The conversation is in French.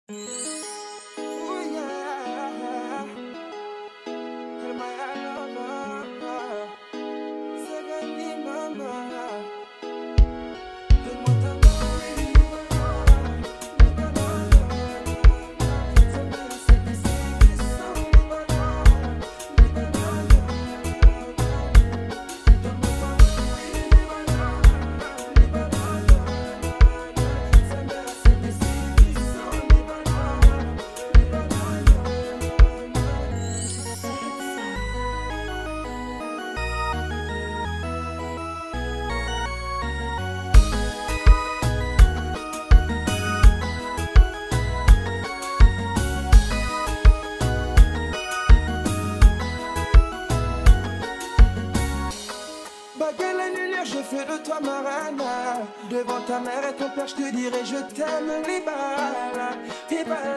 Oh yeah, you're my lover. Secondly, mama. Je fais de toi ma reine. Devant ta mère et ton père, je te dirai je t'aime, Libala, Libala.